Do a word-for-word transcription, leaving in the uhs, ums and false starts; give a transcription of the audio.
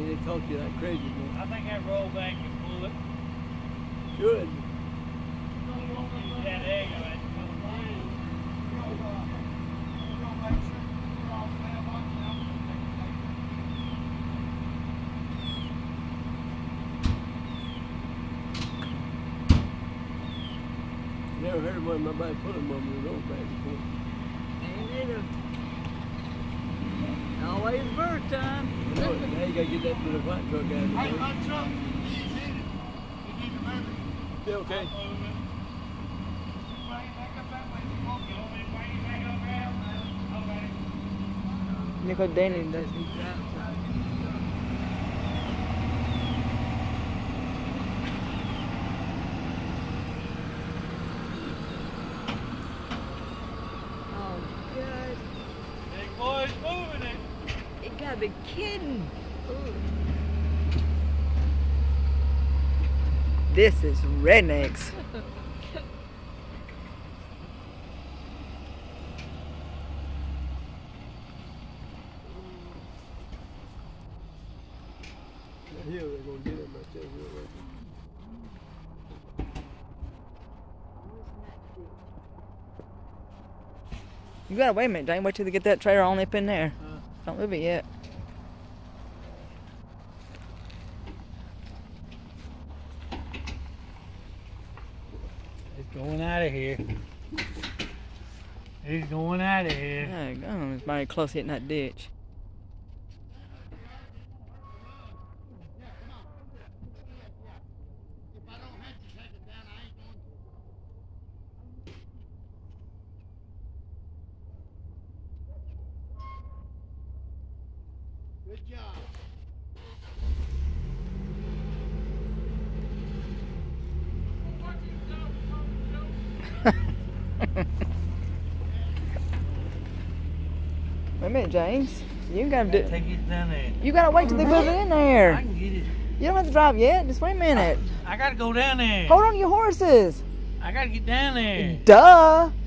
think they talk to you like crazy, man. I think that rollback can pull it. Good. That egg of it. Never heard of one nobody pulling one with a rollback before. Ain't either. Always bird time. You know, now you gotta get that little white truck out of the way. Hey, my truck, he's in it. You need to move it. Yeah, okay. Nickel Danny does. Oh, God. Big boy's moving it. You gotta be kidding. Ooh. This is rednecks. Here they're gonna get it right there. Right. You gotta wait a minute, Jane. Wait till they get that trailer on up in there. Uh, Don't move it yet. It's going out of here. It's going out of here. There you go. It's mighty close hitting that ditch. Good job. Wait a minute, James. You gotta do. Take it down there. You gotta wait till they move it in there. I can get it. You don't have to drive yet. Just wait a minute. I gotta go down there. Hold on to your horses. I gotta get down there. Duh.